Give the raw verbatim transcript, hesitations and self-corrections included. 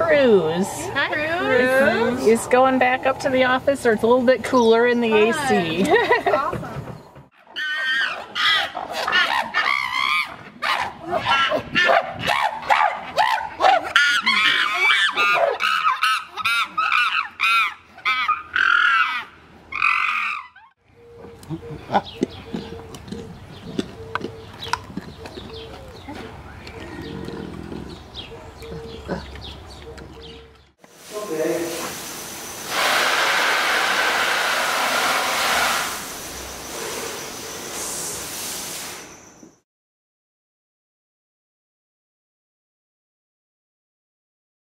Cruz. Hi, Cruz. He's going back up to the office, or it's a little bit cooler in the A C. Awesome. Ah.